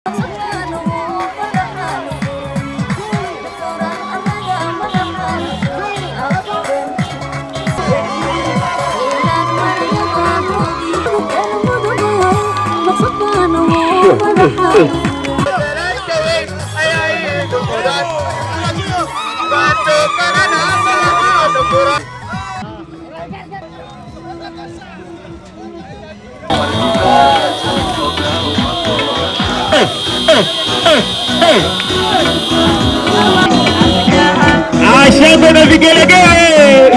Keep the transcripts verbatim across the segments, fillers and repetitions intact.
عشان في قلقين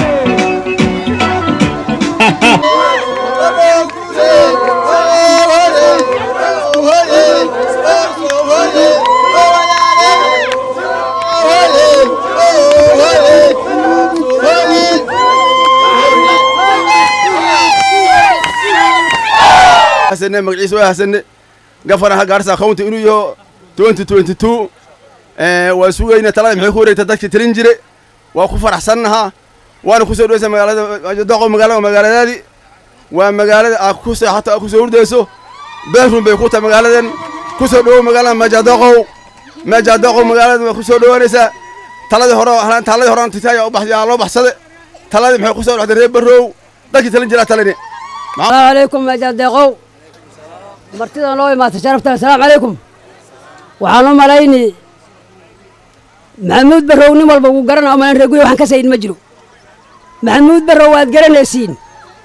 حسن مقعيس وحسن قفرها قارسا خونتي إنه يو ألفين واثنين وعشرين وسوينا تلاقي محيخورة تدك ترنجري وخفر حسنها وأنا خسر ويسا مقالة دقوا مقالة ومقالة هذه ومقالة أخسر حتى أخسر ديسو بيرفون بيخوتها مقالة خسر دو مقالة ما جا دقوا ما جا دقوا مقالة خسر دو نسا تلاقي هرا تلاقي هرا تتايا وبحث يا الله بحثه تلاقي محي خسر واحد ريب برو دك ترنجري تلاقي عليكم ما جا دقوا مرتضى نوي ما تشرفت. السلام عليكم. وحنو ملايني محمود برو نمر بقو قرنا أما نرجوي وحن كسيد مجلو محمود برو واد قرنا يسين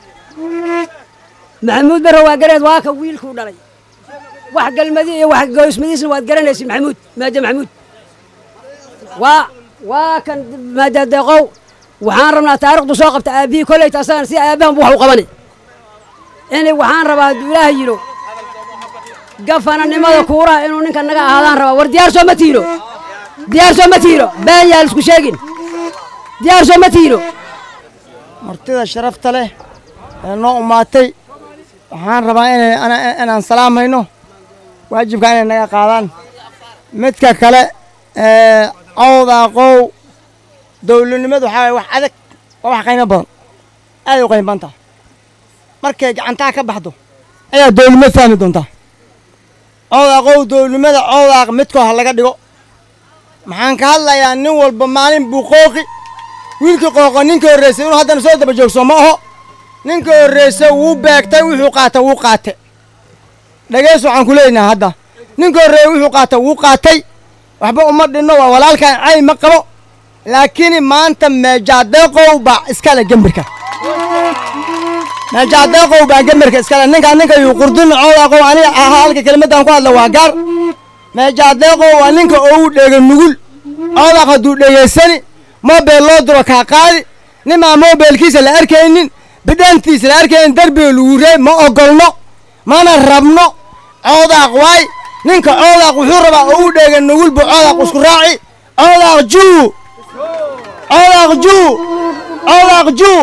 محمود برو واد قرنا واك ويل كوداري واحد قال مدي واحد جوز مديس واد قرنا يسين محمود ما جا محمود و وكان ما جا دقو وحان تارق دسوق بتاع أبي كله يتصان سي أبيهم بوحو قبني يعني وحان ربا دوله يلو قفنا نماذج كورة إنه نكنا نجا هذا ربا ورديار سو متيرو ديار سو متيرو بين يالس كشاجين ديار سو متيرو مرتضى شرفت له إنه ماتي وحان ربا أنا أنا أنا سلام هينو واجب كان نجا قادان متك كلا عوض قو دولة نماذج حاجة واحد واحد قينا بان أيوة قينا بانتا مركز عن تاك بحده أي دولة مثاني دونتا عوض قو دولة نماذج عوض متكو هلا قديو maxaan ka hadlayaa nin walba maalin buu qooqi wiilkii qooqo ninka horeysay inuu haddana soo daba joogso ma aho ninka horeysay wuu beegtay wuxuu qaatay wuu qaatay dhageys waxaan ku leenahay hadda ninka horeeyay wuxuu qaatay wuu qaatay waxba uma dhinno waa walaalkan ay ma qabo laakiin maanta meejadeeqow baa iskala gambirka meejadeeqow baa gambirka iskala ninka ninka uu qurdin coodaaqow aniga halka kelmadan ku hadla waa gaar meejadeeqow waa ninka uu dheega nugul coodaaq haduu dheegeysani mobile loo diro ka qaadi nima mobilkiisa la arkaynin bidantiisa la arkaynin darbiga lagu reey ma ogolno mana rabno coodaaq waay ninka coodaaq wuxuu rabaa uu dheega nugul buu coodaaq isku raaci coodaaq juu coodaaq juu coodaaq juu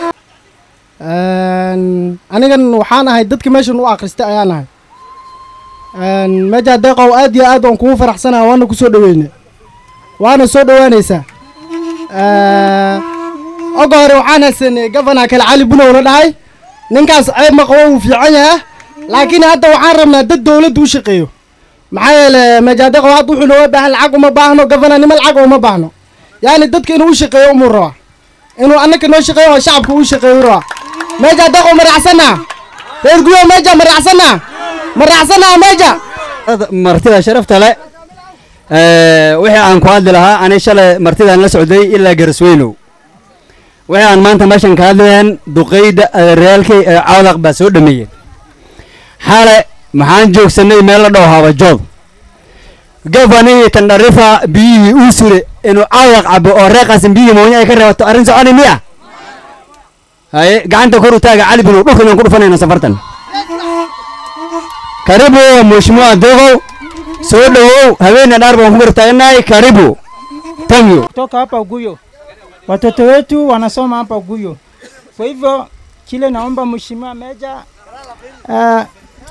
anigan waxaan ahay dadka meeshan u akhristay ayaan ahay meejadeeqow aad iyo aad aan kugu faraxsanahay waana ku soo dhaweynay waana soo dhawaanaysaa oga hore waxaan haysanay gafana kale cali bunow la dhahay ninkaas ceeb ma qabo uu fiican yahay laakiin hadda waxaan rabnaa dad dawladda u shaqeeyo maxaa yeelay meejadeeqow hadda wuxuu nooga baahan lacag uma baahno gafana nima lacag uma baahno yani dadka inuu u shaqeeyo umuu rabaa inuu annaka noo shaqeeyo oo shacabka u shaqeeyo rabaa meejadeeqow maraxsanaa reer guyo meeja maraxsanaa maraxsanaa meeja martida sharafta le wixii aan ku hadli lahaa ani shalay martidaan la socday ilaa Garsweynow wixii aan maanta meeshan ka hadlayaan duqeyda reelkay cawdaq baa soo dhameeyay xale maxaan joogsanay meel la dhaw haba jood gafanii tan dharifa biyihii uu sure inuu cawdaq cabo oo reeqasin biyihii moonya ay ka reebato arrin soconi miya haye gacanta kor u taaga cali binu dhulkan aan ku dhufanayna safartan karibu mheshimiwa Deqow soo dhawow habeena dhaar baan ku gartaagnaay karibu thank you kutoka hapa Uguyo watoto wetu wanasoma hapa Uguyo kwa hivyo kile naomba mheshimiwa Meja uh,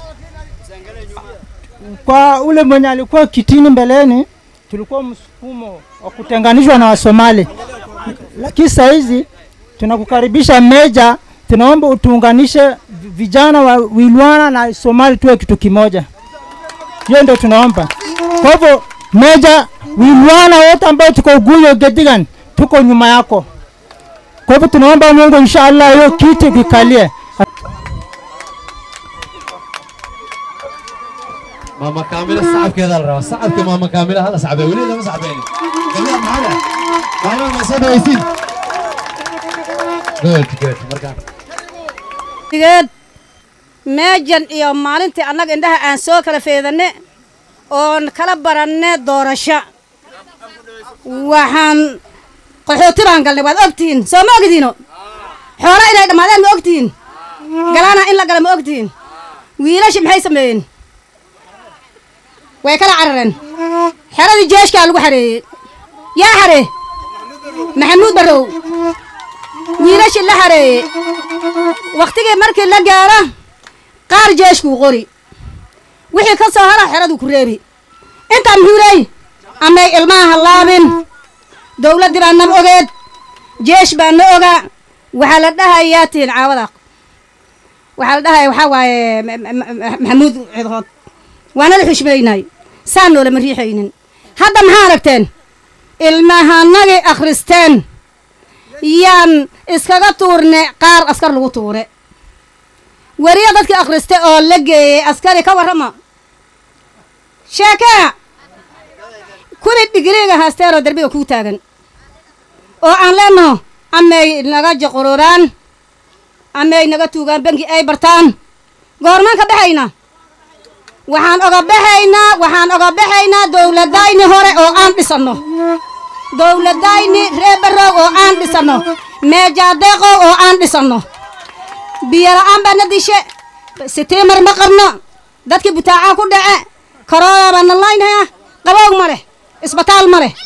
kwa ule mwenye alikuwa kitini mbeleni tulikuwa msukumo wa kutenganishwa na Wasomali lakini sasa hizi tunakukaribisha Meja tunaomba utuunganishe vijana wa Wilwana na Somali tuwe kitu kimoja. Hiyo ndio tunaomba. Kwa hivyo Meja, wiluana wote ambao tuko Guyo Gedigan tuko nyuma yako. Kwa hivyo tunaomba Mungu inshallah hiyo kiti kikalie. ماما كاملة صعب كذا الرأس صعب كماما كاملة هذا صعب ولي لا صعبين جميع معنا ماما ما صعب يسين good good مركان good meejan iyo maalintii annaga indhaha aan soo kala feedanay oo kala baranay doorasho waxaan qaxooti baan galnay waad ogtiin soo ma ogdiino xoolo inay dhamaadeen ma ogtiin galana in la gala ma ogtiin wiilasha maxay sameeyeen way kala carareen xeradii jeeshka lagu xareeyay yaa xaree maxamuud barow wiilasha la xareeyay waqtigii markii la gaaro qaar jeeshku qori wixii ka soo hara xeradu ku reebi inta muhiiray amay ilmaha laabin dawladda baan nam ogeed jeesh baan na oga waxa la dhahayaa tiin caawada waxa la dhahayaa waxa waaye maxamuud cidhood وانا الحشميناي سانو لما ريحينين هذا ما هاركتين المها نجي أخرستين يان إسكاتورن قار أسكار لوتورة ورياضتك أخرستين أو لقي أسكاري كورما شاكا كل الدقيقة هاستيرو دربي وكوتاغن أو أن لأنه أمي نجاج قروران أمي نجا توغان بنكي أي برتان غورمان كبحينا waxaan oga baxaynaa waxaan oga baxaynaa dawladayni hore oo aan dhisano dawladayni reebarow oo aan dhisano meejadeeqo oo aan dhisano biyara aan bana dishe sitiimar ma qabno dadkii butaaca ku dhace korona bana laynaya qaboog ma leh isbitaal ma leh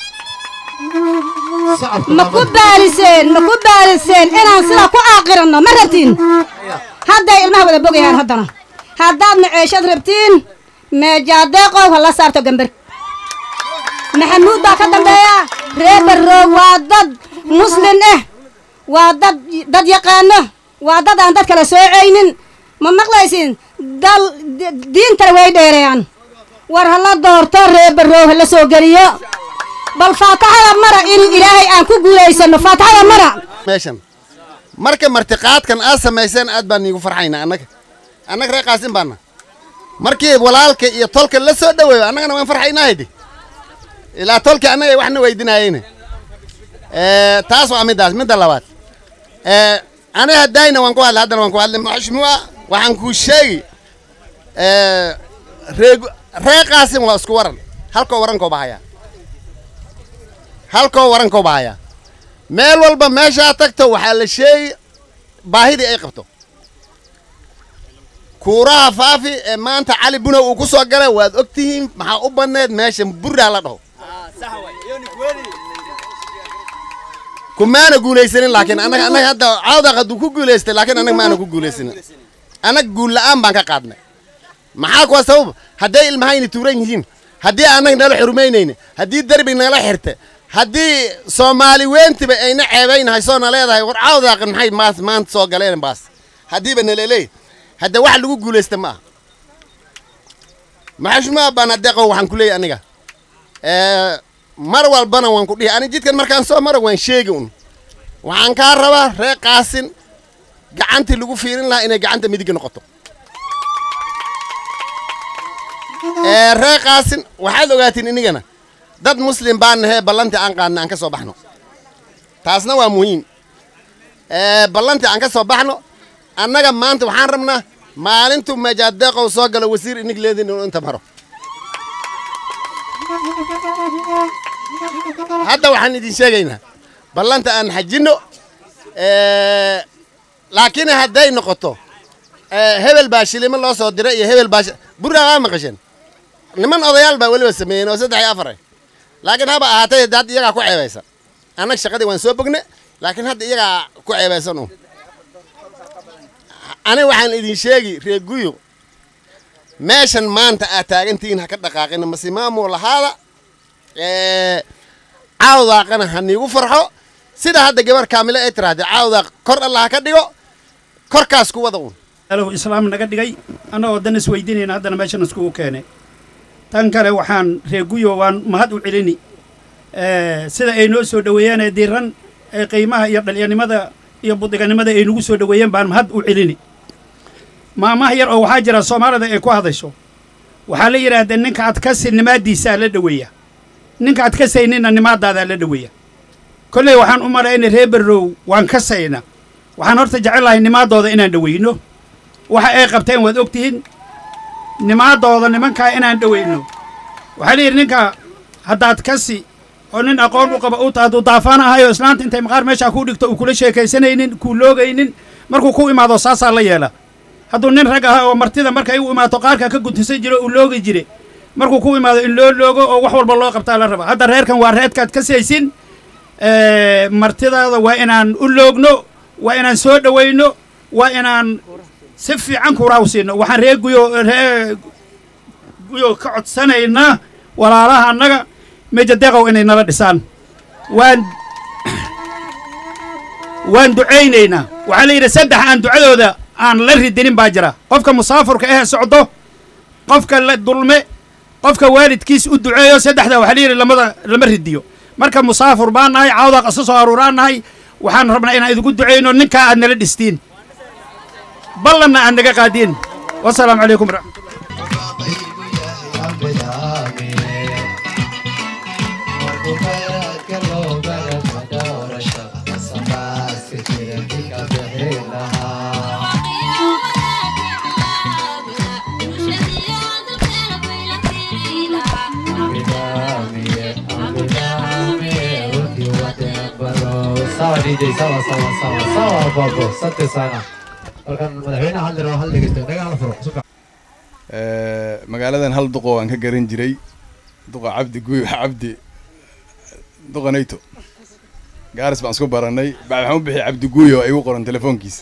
ma ku baariseen ma ku baariseen inaan sida ku aaqiranno ma rabtiin hadda ilmaha wada bogayaan haddana haddaad maceeshad rabtiin meejadeeqo wala saarto gambar maxamuud baa ka dambeeya reebarow waa dad muslim ah waa dad dad yaqaano waa dad aan dad kala soocaynin ma maqlaysiin dal diinta way dheereeyaan war hala doorto reebarow hala soo geliyo bal faataxada mara in ilaahay aan ku guuleysano faataxada mara meeshan marka martiqaadkan aad sameeysan aad baan igu farxayna annaga annaga reer qaasin baana markii walaalka iyo tolka la soo dhaweeyo annagana waan farxaynaaydi ilaa tolka annaga waxna weydinaayeen ee taas waa midaas midda labaad ee ana hadayna waan ku hadla hadana waan ku hadlay maxmuwa waxaan ku sheegi ee reer qaasin waa isku waran halka waran ko bahaya halka waran ko bahaya meel walba meesha tagto waxa la sheegi baahida ay qabto كورا فافي ما أنت علي بنا وكسر قلة واد أكتهم مع أبنات ماشي برا على ده. كمان أقول يسرين لكن أنا أنا هذا عاود أقدر أقول يسرين لكن أنا ما أنا أقول يسرين. أنا أقول لأم بانك قادنا. معاك واسوب هدي المهين تورين هين هدي أنا نلا حرمينين هدي الدرب نلا حرته هدي صومالي وين تبى أين عيبين هاي صون عليه ده عاود أقدر محي ما ما أنت صو قلين بس هدي بنللي هذا واحد لو يقول استماع ما حش ما بندقه وحن كلية أنيقة ااا مروة البنا وان كلية أنا جيت كان مركان سو مرة وين شيءون وعن كهرباء رقاصين قعنت اللي فيرين لا إنه قعنت ميديك نقطة ااا رقاصين واحد لقاتين إنيقنا ضد مسلم بان هي بلنتي عنك عن عنك صباحنا تاسنا ومهم ااا بلنتي عنك صباحنا annaga maanta waxaan rabnaa maalintu meejadeeqo soo galo wasiir inig leedin inta maro hadda waxaan idin sheegaynaa ballanta aan xajino ee laakiin hadday noqoto ee hebel baa shilimo loo soo diray iyo hebel baa buraa maqashan niman odayaal baa waliba sameeyeen oo saddex iyo afar laakiin haba ahaatay dad iyaga ku ceebaysan annaga shaqadii waan soo bogne laakiin hadda iyaga ku ceebaysan أنا وحن إدين شيء رجويو ماشان ما أنت أتاجنتين هكذا قاقنا مسمام ولا هذا عاوضة قنا هني وفرحه سيدا هذا جبر كاملة إتراد عاوضة كر الله هكذا يو كر كاسكو وضعون. لو إسلام نقد جاي أنا ودنا سويدين هذا أنا ماشان نسكو كانه tan kale waxaan reeguyo waan mahad u celini sida ay noo soo dhaweeyeen ee diiran ee qiimaha iyo dhalinyarnimada iyo budiganimada ay nagu soo dhaweeyeen baan mahad u celini maamaha yar oo waxaa jira Soomaalida ay ku hadasho waxaa la yiraahdaa ninka aad ka sinnimaadiisa la dhaweeya ninka aad ka saynina nimaadaada la dhaweeya kulay waxaan u maraynay reer Barrow waan ka sayna waxaan horta jecelahay nimaadooda inaan dhaweyno waxa ay qabteen waad ogtihiin nimaadooda nimanka inaan dhaweyno waxa la yiri ninka haddaad kasi oo nin aqoon u qaba u taadu daafanahayo islaanta intay maqaar meesha ku dhigto uu kula sheekaysanaynin ku loogaynin markuu ku imaado saasa la yeela hadduu nin rag ah oo martida marka ay u imaato qaarka ka gudtisan jiro uu loogi jire markuu ku imaado in loo loogo oo wax walba loo qabtaa la raba hadda reerkan waa reedkaad ka saysin ee martidaada waa inaan u loogno waa inaan soo dhaweyno waa inaan si fiican ku raawsiino waxaan reeguyo reeguyo ka codsanayna walaalaha annaga meejadeeqow inay nala dhisaan waan waan duceynaynaa waxaa la yidhi saddex aan ducadooda aan la ridinin baa jira qofka musaafirka ah socdo qofka la dulme qofka waalidkiis u duceeyo saddexda waxaa la yidhi lamada lama ridiyo marka musaafir baan nahay caawda qasa soo aruuraan nahay waxaan rabnaa inaan idinku duceyno ninka aad nala dhistiin ballanna aad naga qaadiin wassalaamu calaykum sawa D J sawa sawa sawa sawa babo sate sana markan madaxweynaha hal diro hal dhigto dagaal furo ee magaaladan hal duqo aan ka garan jiray duqa Cabdi Guuy Cabdi duqa Neyto gaaris baan isku baranay baa waxaan u bixiyay Cabdi Guuy oo ay u qoran telefoonkiisa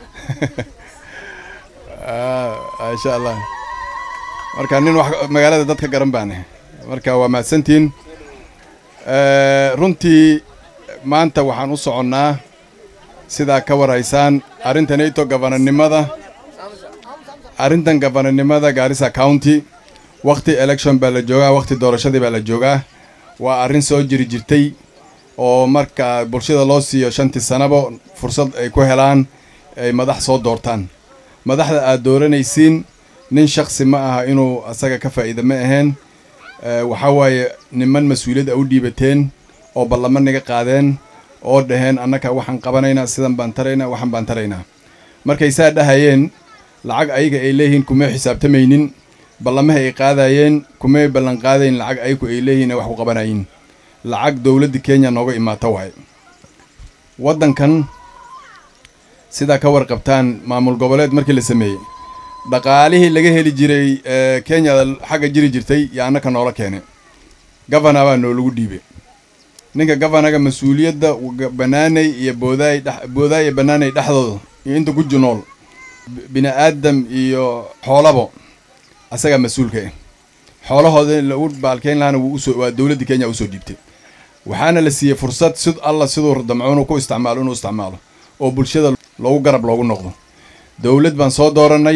ah insha Allah marka nin wax magaalada dadka garan baan marka waa mahadsantiin ee runtii maanta waxaan u soconnaa sidaa ka waraysaan arrintan Neyto gabananimada arrintan gabananimada Garissa County waqti election baa la joogaa waqti doorashadii baa la joogaa waa arrin soo jiri jirtay oo marka bulshada loo siiyo shantii sanabo fursad ay ku helaan ay madax soo doortaan madaxda aad dooranaysiin nin shakhsi ma aha inuu asaga ka faa'iido ma ahayn waxa waaye niman mas'uuliyad u dhiibateen oo ballama naga qaadeen oo dhaheen annaka waxaan qabanaynaa sidan baan taraynaa waxaan baan taraynaa markay saa dhahayeen lacag ayaga ay leeyihiin kuma xisaabtamaynin ballamaha ay qaadayeen kuma ballan qaadayn lacag ayagu ay leeyihiin wax ku qabanayin lacag dawladda Kenya nooga imaata waay waddankan sida ka warqabtaan maamul goboleed markii la sameeyay dhaqaalihii laga heli jiray Kenya xagga jiri jirtay yaa annaka noola keenay governor baa noo lagu dhiibay ninka governaga mas'uuliyadda banaanay iyo booday booday banaanay dhaxdooda iyo inta ku junool bina aadam iyo xoolabo asaga mas'uulka ah xoolahooda lagu baalkeen laana uu soo waa dawladda Kenya u soo dhiibtay waxaana la siiyay fursad sid alla sidoo damcoon ku isticmaalo inuu isticmaalo oo bulshada loogu garab loogu noqdo dawlad baan soo dooranay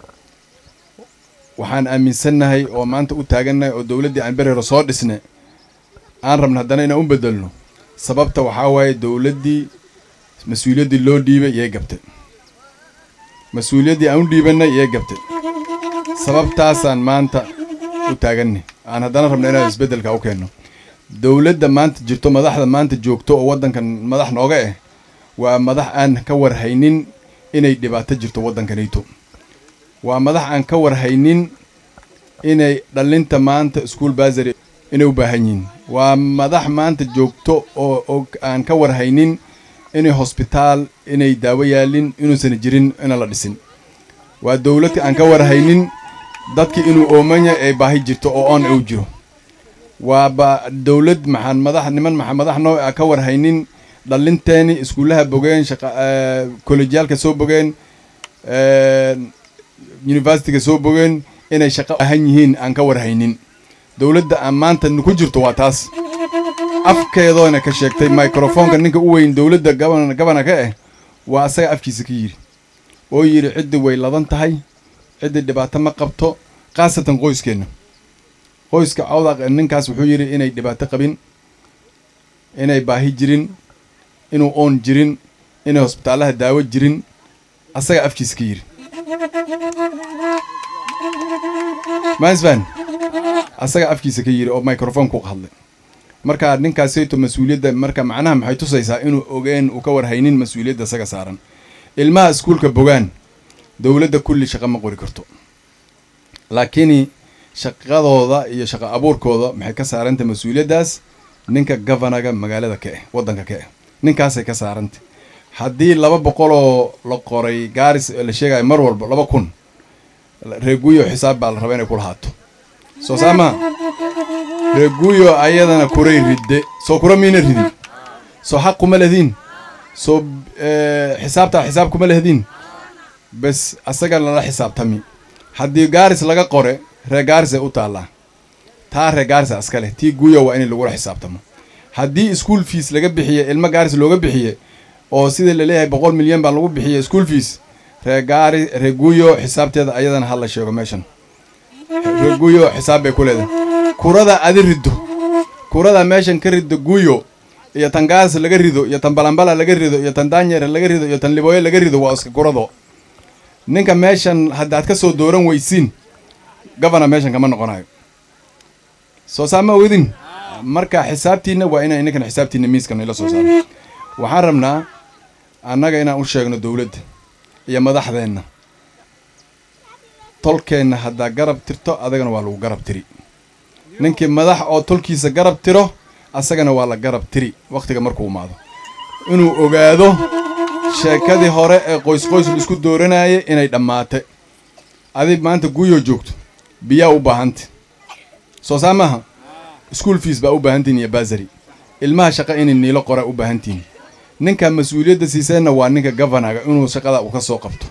waxaan aaminsanahay oo maanta u taaganay oo dawladda aan bereero soo dhisnay aan rabna haddana inaan u bedelno sababta waxaa waaye dawladdii mas'uuliyaddii loo dhiibay iyay gabtay mas'uuliyaddii aan u dhiibanay iyay gabtay sababtaasaan maanta u taaganay aan haddana rabna inaan isbeddelka u keenno dawladda maanta jirto madaxda maanta joogto oo waddankan madax nooga ah waa madax aan ka warhaynin inay dhibaato jirto waddankanayto waa madax aan ka warhaynin inay dhalinta maanta school bursary inay u baahan yihiin waa madax maanta joogto oo aan ka warhaynin inay hospitaal inay daawo yaalin inuusan jirin in la dhisin waa dawlad aan ka warhaynin dadkii inuu oomanya ay baahi jirto oo aan u jiro waa ba dawlad maxan madax niman maxan madax noo ka warhaynin dhalinteeni iskuulaha bogeen shaqa collegealka soo bogeen universityga soo bogeen inay shaqo ahan yihiin aan ka warhaynin dawladda aan maanta ku jirto waa taas afkeedoona ka sheegtay microphone-ka ninka u weyn dawladda gaban gabana ka ah waa asaga afkiisa ka yiri oo yiri ciddi way ladan tahay ciddi dhibaato ma qabto qaasatan qoyskeena qoyska cawdaq ninkaas wuxuu yidhi inay dhibaato qabin inay baahi jirin inuu oon jirin inay hosbitaalaha daawo jirin asaga afkiisa ka yidhi maisfan asaga afkiisa ka yidhi oo microphone ku hadlay marka ninkaasayto mas-uuliyadda marka macnaha maxay tusaysaa inuu ogeen uu ka warhaynin mas-uuliyadda isaga saaran ilmaha iskuulka bogaan dowladda kulli shaqo ma qori karto laakiin shaqadooda iyo shaqo abuurkooda maxay ka saarantay mas-uuliyaddaas ninka governaga magaalada ka ah waddanka ka ah ninkaasay ka saarantay haddii laba boqol oo la qoray gaaris la sheegayo mar walba laba kun reeguyo xisaab baa la rabaa inay ku lahaato soo saama reeguyo ayadana kuray ridde soo kura miina ridin soo xaq kuma lehdiin soo xisaabtaa xisaab kuma lehdiin bes asaga lala xisaabtami haddii gaaris laga qore ree gaaris ay u taallaa taa ree gaaris aska leh tii guyo waa in lagula xisaabtamo haddii school fees laga bixiye ilmo gaaris looga bixiye oo sida la leeyahay boqol milyan baa lagu bixiye school fees ree gaari ree guyo xisaabteeda ayadana ha la sheego meeshan ree guyo xisaab bay ku leedahay kurada adi riddo kurada meeshan ka riddo guyo iyo tan gaaris laga rido iyo tan balambala laga rido iyo tan daanyere laga rido iyo tan libooye laga rido waa iska kurado ninka meeshan haddaad ka soo dooran weysiin governor meeshan kama noqonayo soo saama ogadin marka xisaabtiina waa inay ninkan xisaabtiina miiskan ila soo saaro waxaan rabnaa annaga inaan u sheegno dowladda iyo madaxdeenna tolkeenna haddaa garab tirto adagana waa lagu garab tiri ninkii madax oo tolkiisa garab tiro asagana waa la garab tiri wakhtiga markuu imaado inuu ogaado sheekadii hore ee qoys qoys la isku dooranayay inay dhammaatay adig maanta guyo joogto biyaa u baahanta soo saamaha school fees baa u baahantiin iyo basari ilmaha shaqa inay niilo qora u baahantiin ninka mas-uuliyadda siiseenna waa ninka governaga inuu shaqada uu ka soo qabto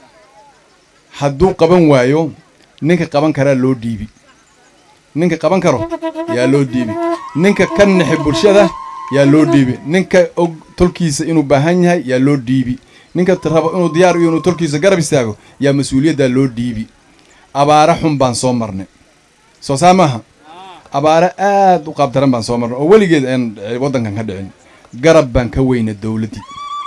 hadduu qaban waayo ninka qaban karaa loo dhiibi ninka qaban karo yaa loo dhiibi ninka ka nixi bulshada yaa loo dhiibi ninka og tolkiisa inuu baahan yahay yaa loo dhiibi ninka rabo inuu diyaar iyo inuu tolkiisa garab istaago yaa mas-uuliyaddaa loo dhiibi abaara xun baan soo marnay soo saamaha abaara aad u qaabdaran baan soo marnay oo weligeed aan waddankan ka dhicin garab baan ka weyna dowladdii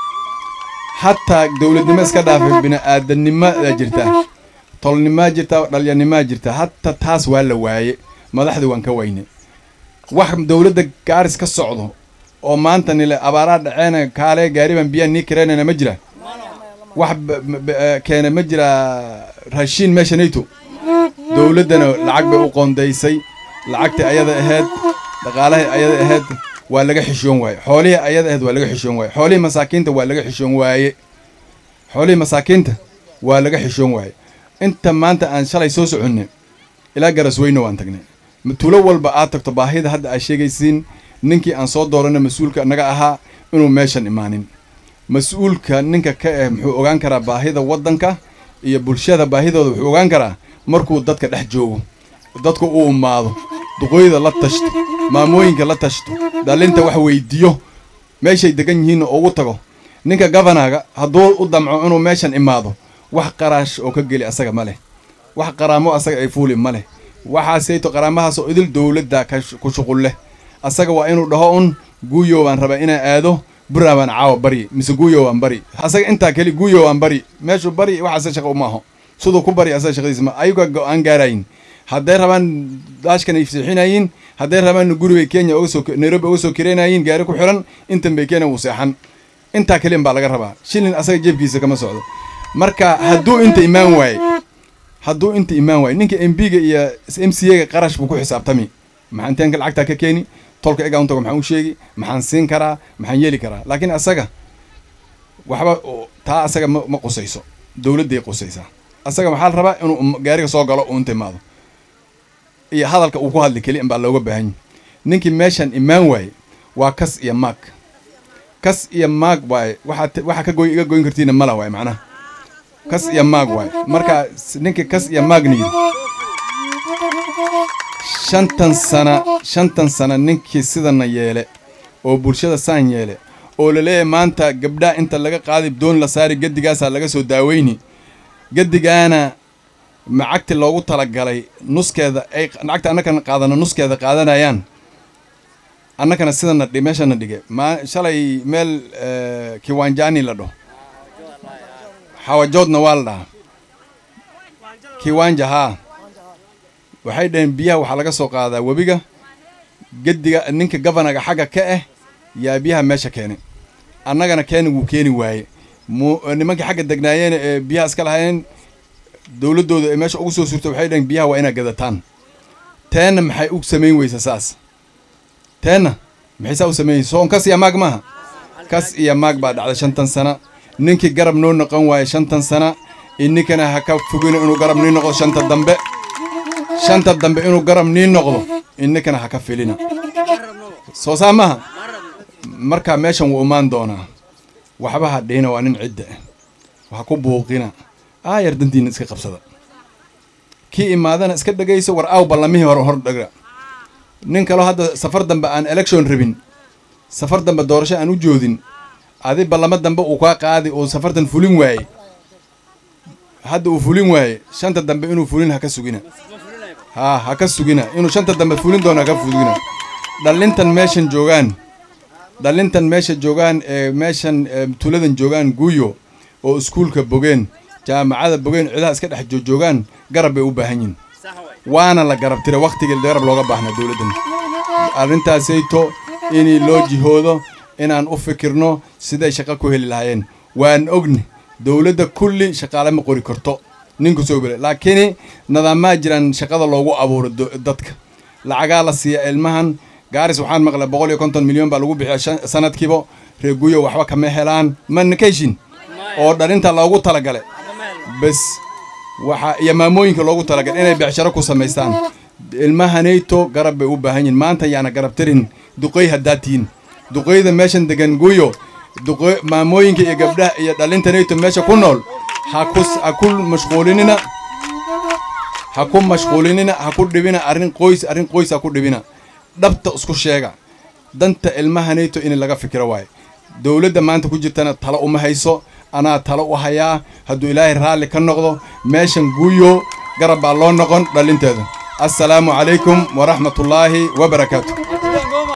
hataa dowladnimo iska dhaafay bini-aadannimodaa jirtaa tolnimaa jirtaa dhalyanimaa jirtaa hataa taas waa la waaye madaxdii waan ka weynay wax dowladda gaaris ka socdo oo maanta nile abaaraa dhaceena kaale gaari baan biyaa nii kareynayna ma jira wax keena ma jira raashiin meesha nayto dowladdana lacag bay u qoondaysay lacagtii ayada ahayd dhaqaalahii ayada ahayd waa laga xishoon waaye xoolihii ayada ahayd waa laga xishoon waaye xoolihii masaakiinta waa laga xishoon waaye xoolihii masaakiinta waa laga xishoon waaye inta maanta aan shalay soo soconnay ilaa garasweyne waan tagnay tuulo walba aad tagto baahida hadda aad sheegaysiin ninkii aan soo dooranay mas-uulka naga ahaa inuu meeshan imaanin mas-uulka ninka ka eh muxuu ogaan karaa baahida waddanka iyo bulshada baahidooda wuxuu ogaan karaa markuu dadka dhex joogo dadku uu imaado duqooyda la tashto maamooyinka la tashto dhalinta wax weydiiyo meeshay degan yihiinna ugu tago ninka governaga hadduu u damco inuu meeshan imaado wax qaraash oo ka geli asaga ma leh wax qaraamo asaga ay fuuli ma leh waxaasayto qaraamahaasoo idil dowladda ku shuqul leh asaga waa inuu dhaho un guuyo baan rabaa inaan aado buraa baan caawa bari mise guuyo waan bari asaga intaa keli guuyo waan bari meeshuu bari waxaase shaqa uma aho siduu ku bari asaga shaqadiisa ma ayaga go-aan gaarayin hadday rabaan daashkan ay fiixinayiin hadday rabaan guribay kenya uga soo nairobi uga soo kireenayiin gaari ku xiran intan bay kenya uu seexan intaa keliyan baa laga rabaa shilin asaga jeebkiisa kama socdo marka hadduu inta imaan waaye hadduu inta imaan waaye ninka m b ga iyo m c a ga qarash buu ku xisaabtami maxaan teenka lacagtaa ka keeni tolka egaa untago maxaan u sheegi maxaan siin karaa maxaan yeeli karaa laakiin asaga waxba taa asaga ma ma qusayso dowladday qusaysaa asaga waxaa la rabaa inuu gaariga soo galo uu inta imaado iyo hadalka uu ku hadli keli in baa looga baahan yahay ninkii meeshan imaan waaye waa kas iyo maag kas iyo maag waaye waxaa waxaa ka goy iga goyn kartiina mala waaye macnaha kas iyo maag waaye marka ninkii kas iyo maagna yidhi shantan sana shantan sana ninkii sidana yeele oo bulshada saan yeele oo la leeyahay maanta gabdhaa inta laga qaadi doon la saari gadigaasaa laga soo daaweyni gadigaana macagti loogu talagalay nuskeeda ay lacagta annakana qaadana nuskeeda qaadanayaan annakana sidana dhi meeshana dhige ma shalay meel kiwanjani la dhaho xawajoodna waa la dhahaa kiwanja haa waxay dhaheen biyaha waxaa laga soo qaadaa webiga gediga ninka gavanaga xagga ka ah yaa biyaha meesha keenay annagana keeni wuu keeni waaye nimankii xagga degnaayeen ee biyaha iska lahaayeen dowladdooda ee meesha ugu soo suurtay waxay dhaheen biyaha waa inaad gadataan teenna maxay u samayn weysa saas teenna maxay saa u samaynaysa soon kas iyo maag maaha kas iyo maag baa dhacday shantan sana ninkii garab noo noqon waaye shantan sana ininkana ha ka fogina inuu garab nii noqdo shanta dambe shanta dambe inuu garab nii noqdo ininkana ha ka filina soo saa maaha markaa meeshan wuu imaan doonaa waxba ha dhihina waa nin cidda ah ha ku buuqina aayar dantiina iska qabsada kii imaadana iska dhegayso war aaw ballamihii hore hor dhagra nin kaloo hadda safar dambe aan election rabin safar dambe doorasho aan u joodin adi ballamo dambe uu kaa qaadi uu safartan fulin waaye hadda uu fulin waaye shanta dambe inuu fulin ha ka sugina haa ha ka sugina inuu shanta dambe fulin doono ha ka sugina dhallintan meeshan joogaan dhallintan meesha joogaan ee meeshan tuuladan joogaan guuyo oo iskuulka bogeen jaamacada bogeen cidaha iska dhex joogaan garab bay u baahan yihin waana la garab tira wakhtigii garab looga baahnaa dowladdan arrintaasayto inii loo jihoodo inaan u fikirno siday shaqo ku heli lahaayeen waan ogni dowladda kulli shaqaale ma qori karto ninku soo bele laakiin nadaamaa jiraan shaqada loogu abuuro dadka lacagaa la siiya ilmahan gaaris waxaan maqlay boqol iyo konton milyan baa lagu bixiya sanadkiiba reeguyo waxba kama helaan manikashin oo dhalinta loogu talagalay bas waxa iyo maamooyinka loogu talagalay inay becsharo ku samaystaan ilmahanayto garab bay u baahan yihiin maanta yaana garab tirin duqay haddaatiin duqayda meeshan degan guyo duqay maamooyinka iyo gabdhaha iyo dhalintanayto meesha ku nool ha ku ha ku mashquulinina ha ku mashquulinina ha ku dhibina arrin qoys arrin qoys ha ku dhibina dhabta isku sheega danta ilmahanayto in laga fikiro waaye dowladda maanta ku jirtana talo uma hayso anaa talo u hayaa hadduu ilaahay raalli ka noqdo meeshan guuyo garab baa loo noqon dhalinteeda assalaamu calaykum waraxmatullaahi wabarakaatu